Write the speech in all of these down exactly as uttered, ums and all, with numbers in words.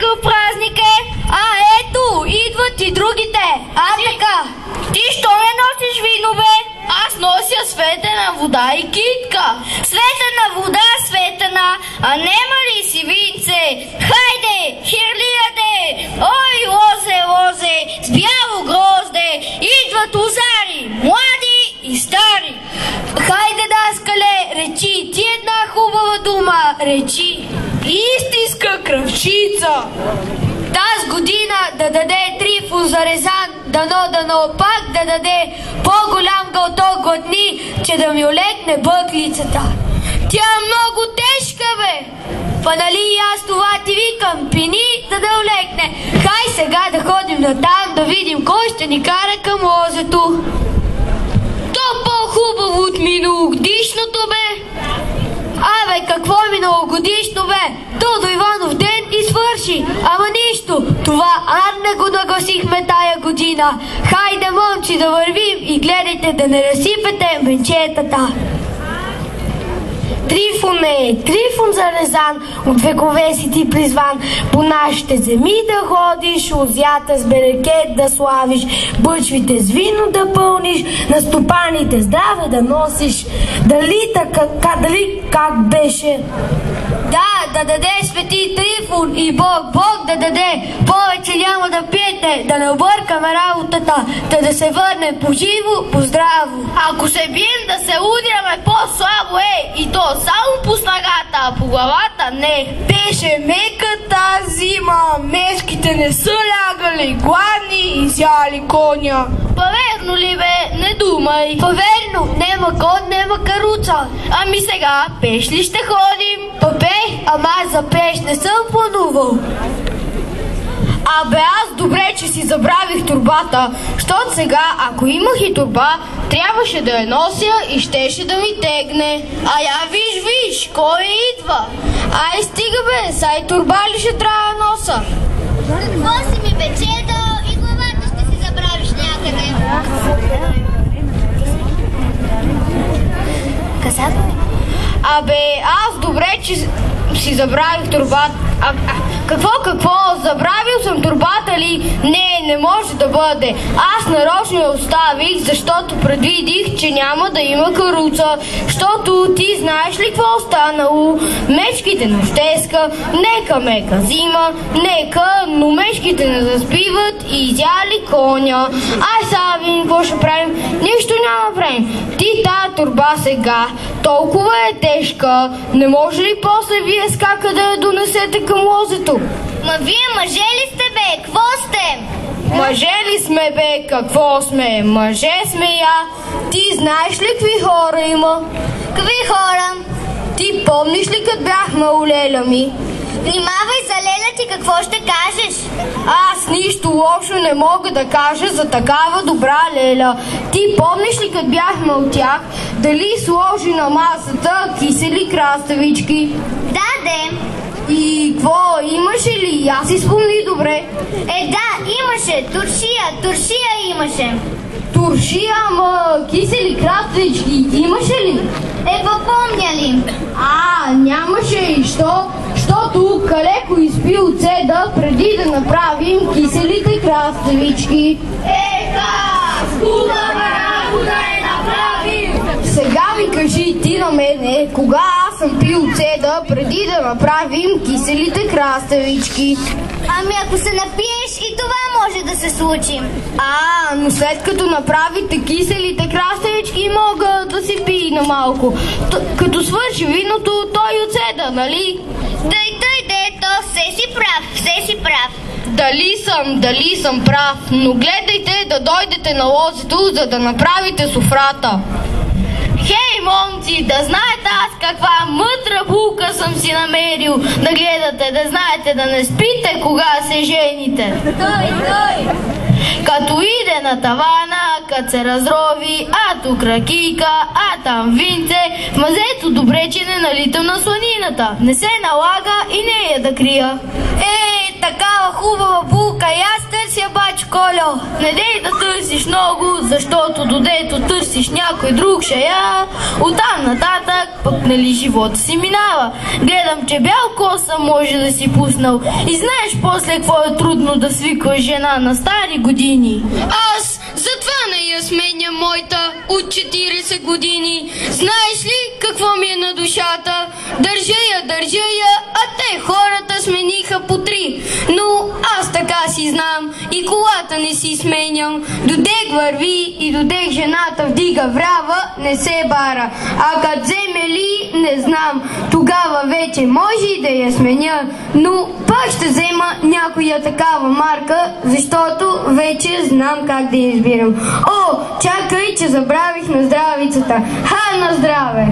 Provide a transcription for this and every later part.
какъв празник е? А, ето, идват и другите. А, така. Ти що не носиш вино, бе? Аз нося светена вода и китка. Светена вода, светена, а нема ли си винце? Хайде, хирлияде! Ой, лозе, лозе, с бяло грозде, идват лозари, млади и стари. Хайде, даскале, речи ти една хубава дума, речи. Истинска кръвчица. Таз година да даде Трифон за Резан, дано, дано пак да даде по-голям гълток годни, че да ми олекне бъклицата. Тя е много тежка, бе! Па нали и аз това ти викам, пини, за да олекне. Хай сега да ходим натам, да видим кой ще ни кара към лозето. То по-хубаво от миналогодишното, бе! Абе, какво е миналогодишно, бе? Додо Иванов ден и свърши. Ама нищо, това ар не го нагласихме тая година. Хайде, момци, да вървим и гледайте да не разсипете менчетата. Трифоне, Трифон за Резан, от векове си ти призван, по нашите земи да ходиш, лозята с берекет да славиш, бъчвите с вино да пълниш, на стопаните здраве да носиш. Дали така, дали как беше? Да, да даде свети Трифон и Бог, Бог да даде, повече няма да пиете, да не объркаме работата, да да се върне по живо, по здраво. Ако се бием да се удряме по-слабо, е, и то само по снагата, а по главата не. Беше мека тази зима, мешките не са лягали, гладни и изяли коня. Поверно ли, бе? Не думай. Поверно, нема кон, нема каруца. Ами сега, пеш ли ще ходим? Папе, ама аз за пеш не съм планувал. Абе, аз добре, че си забравих турбата, защото сега, ако имах и турба, трябваше да я нося и щеше да ми тегне. А я виж, виж, кой идва? Ай, стига, бе, са и турба ли ще трябва да носа? Какво си ми, бе, чедо, и главата ще си забравиш някъде. Казата? Абе, аз добре, че си забравих турбата. А, а, какво, какво? Забравил съм турбата ли? Не, не може да бъде. Аз нарочно я оставих, защото предвидих, че няма да има каруца. Защото ти знаеш ли какво останало? Мечките нощеска, нека мека зима, нека, но мечките не заспиват и изяли коня. Ай, сега видим какво ще правим. Нищо няма да правим. Ти тая турба сега толкова е тежка. Не може ли после вие скака да я донесете към лозето? Ма вие мъже ли сте, бе? Какво сте? Мъже ли сме, бе? Какво сме? Мъже сме я. Ти знаеш ли какви хора има? Какви хора? Ти помниш ли като бяхме у леля ми? Внимавай за леля ти, какво ще кажеш? Аз нищо лошо не мога да кажа за такава добра леля. Ти помниш ли като бяхме от тях, дали сложи на масата кисели краставички? Да, де. И какво, имаше ли? Аз си спомни добре. Е, да, имаше. Туршия, туршия имаше. Туршия, ама кисели краставички имаше ли? Е, помня ли? А, нямаше и що? Защото Калеко изпи от седа преди да направим киселите краставички. Ека, хубава работа е направим! Сега ми кажи ти на мене, кога аз съм пил от седа преди да направим киселите краставички? Ами ако се напиеш и това може да се случи. А, но след като направите киселите краставички, мога да си пие на малко. Т- като свърши виното, той отседа, нали? Дай, дай, дай, то все си прав, все си прав. Дали съм, дали съм прав, но гледайте да дойдете на лозето, за да направите софрата. Хей, момци, да знаете аз каква мъдра булка съм си намерил. Да гледате, да знаете, да не спите кога се жените. Той, той. Като иде на тавана, като се разрови, а тук ракийка, а там винце, в мазето добре, че не налитам на сланината. Не се налага и не я да крия. Е, такава хубава булка и аз търся, бач Кольо. Не дей да търсиш много, защото додето търсиш някой друг ще я. Оттам нататък пък нали живота си минава. Гледам, че бял коса може да си пуснал и знаеш после какво е трудно да свикваш жена на стари години. Аз затова не я сменя моята от четирийсет години. Знаеш ли какво ми е на душата? Държа я, държа я, а те хората смениха по три. Но аз така си знам и колата не си сменям. Додек върви и додек жената вдига врава, не се бара. А като вземе ли, не знам. Тогава вече може и да я сменя, но пак ще взема някоя такава марка, защото вече знам как да я избирам. О, чакай, че забравих на здравицата. Ха, на здраве!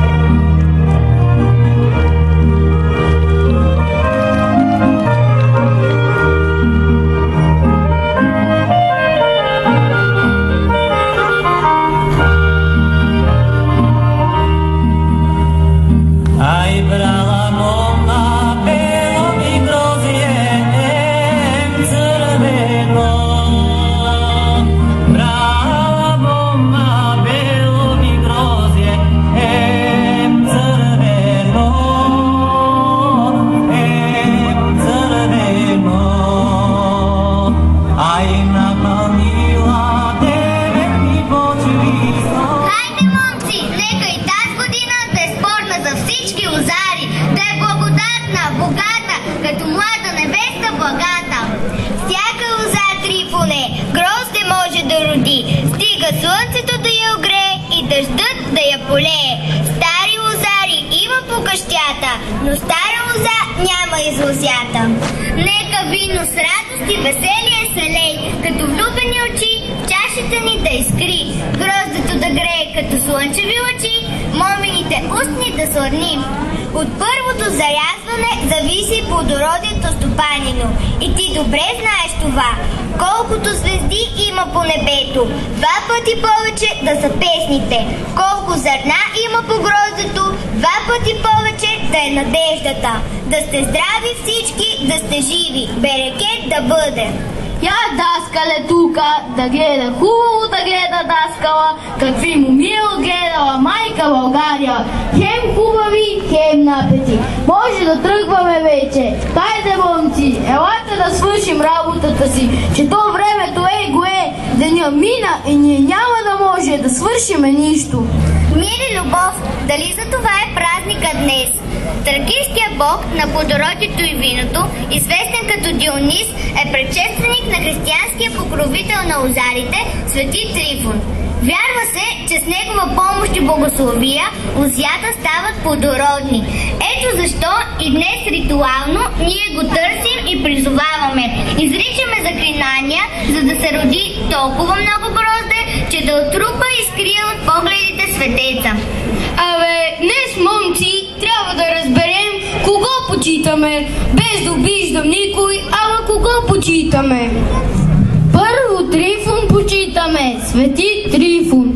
Слънцето да я огрее и дъждът да я полее. Стари лозари има по къщата, но стара лоза няма из лозята. Нека вино с радост и веселие се лей, като влюбени очи в чашата ни да изкри. Гроздето да грее като слънчеви лъчи, момините устни да сладни. От първото зарязване зависи плодородието стопанино. И ти добре знаеш това. Колкото звезди има по небето, два пъти повече да са песните. Колко зърна има по гроздето, два пъти повече да е надеждата. Да сте здрави всички, да сте живи, берекет да бъде. Я даскале тука, да гледа хубаво, да гледа даскала, какви моми е отгледала майка България. Хем хубави, хем напети. Може да тръгваме вече. Хайде, момци, елате да свършим работата си, че то времето е го е. Деня мина и ние няма да може да свършиме нищо. Мир и любов, дали за това е празника днес? Тракийският бог на плодородието и виното, известен като Дионис, е предшественик на християнския покровител на лозарите, свети Трифон. Вярва се, че с негова помощ и благословия лозята стават плодородни. Ето защо и днес ритуално ние го търсим и призоваваме. Изричаме заклинания, за да се роди толкова много грозде, че да отрупа и скрие от погледите светеца. Абе, днес, момци, трябва да разберем кого почитаме, без да обиждам никой, ама кого почитаме. Първо Трифон почитаме, свети Трифон.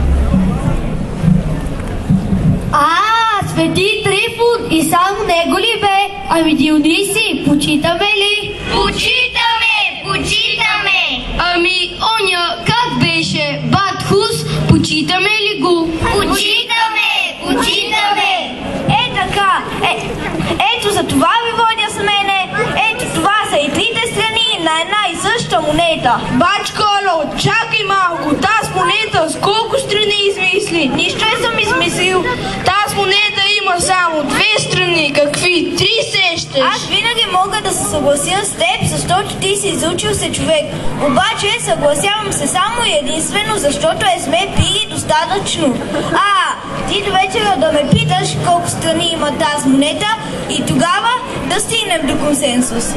А, свети Трифон и само него ли бе? Ами Диониси, почитаме ли? Почитаме, почитаме! Ами оня, как беше? Батхус, почитаме ли го? Почитаме, почитаме! Е така, е, ето за това ви водя с мене, ето това са и трите страни на една и съща монета. Бач Коло, чакай малко, тази монета с колко страни измисли? Нищо не съм измислил. Тази монета има само две страни, какви? Три сещаш? Аз винаги мога да се съглася с теб, защото ти си изучил се човек. Обаче съгласявам се само и единствено, защото е сме пили достатъчно. А, ти до вечера да ме питаш колко страни има тази монета и тогава да стигнем до консенсус.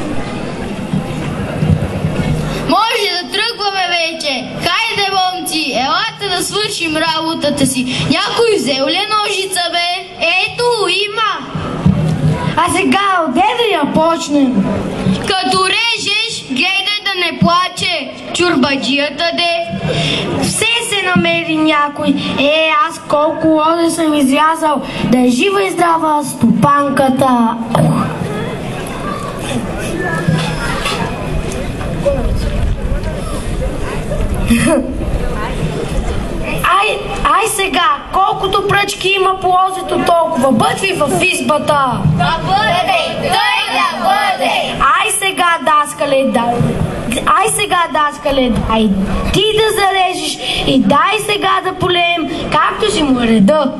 Може да тръгваме вече. Хайде, момци, елате да свършим работата си. Някой взел ли ножица, бе? Ето, има. А сега, отде да я почнем? Като режеш, гледай да не плаче. Чурбаджията де. Все се намери някой. Е, аз колко лозе съм изрязал. Да е жива и здрава стопанката. Ай, ай сега, колкото пръчки има по лозето, толкова бътви в избата. Да бъде, тъй да бъде. Ай сега, даскале, дай. Ай сега, даскале, дай. Ти да зарежеш и дай сега да полеем, както си му реда.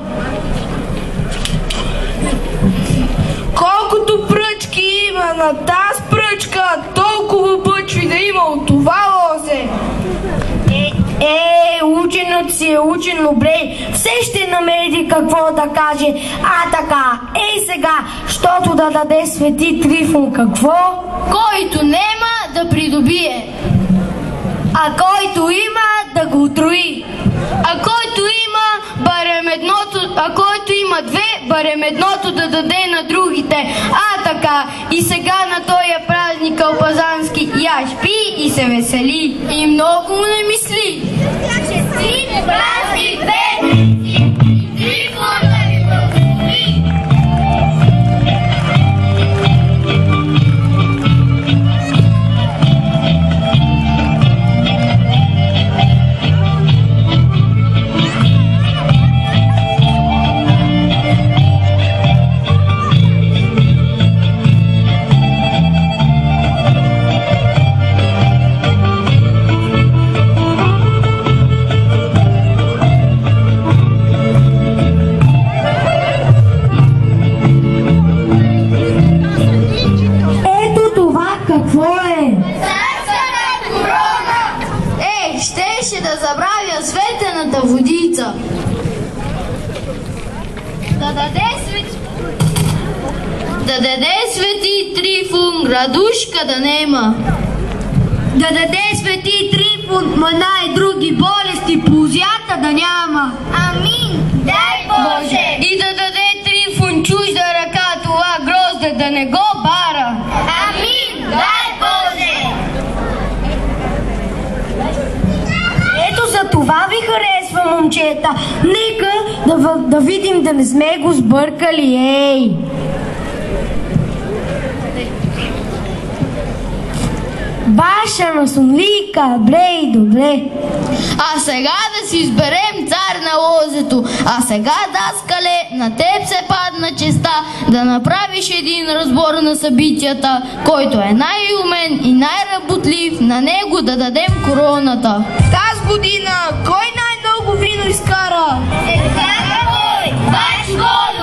Колкото пръчки има на тази пръчка, толкова бъчви да има от това лозе. Е, е, ученът си е учен, добре, все ще намери какво да каже. А така, ей сега, щото да даде Свети Трифон какво? Който нема да придобие, А който има да го утрои. А който има, барем едното, а който има две, барем едното да даде на другите. А така, и сега на този празник калпазански яш пи и се весели. и много не мисли. Честит празник, бедници! Трифон да ви благослови! Светената водица. Да даде свети... Да даде Свети Трифон градушка да нема. Да даде Свети Трифон мана и други болести по узята да няма. Амин! Дай Боже! И да даде Трифон чужда ръка това грозде да не го бара. Амин! Дай Боже! Ето за това ви харесва, момчета. Нека да, да видим да не сме го сбъркали, ей! Баша масонлика, бре и добре. А сега да си изберем цар на лозето. А сега, даскале, на теб се падна честа да направиш един разбор на събитията, който е най-умен и най-работлив, на него да дадем короната. Тази година кой най-много вино изкара? Сега кой? Баш Волю!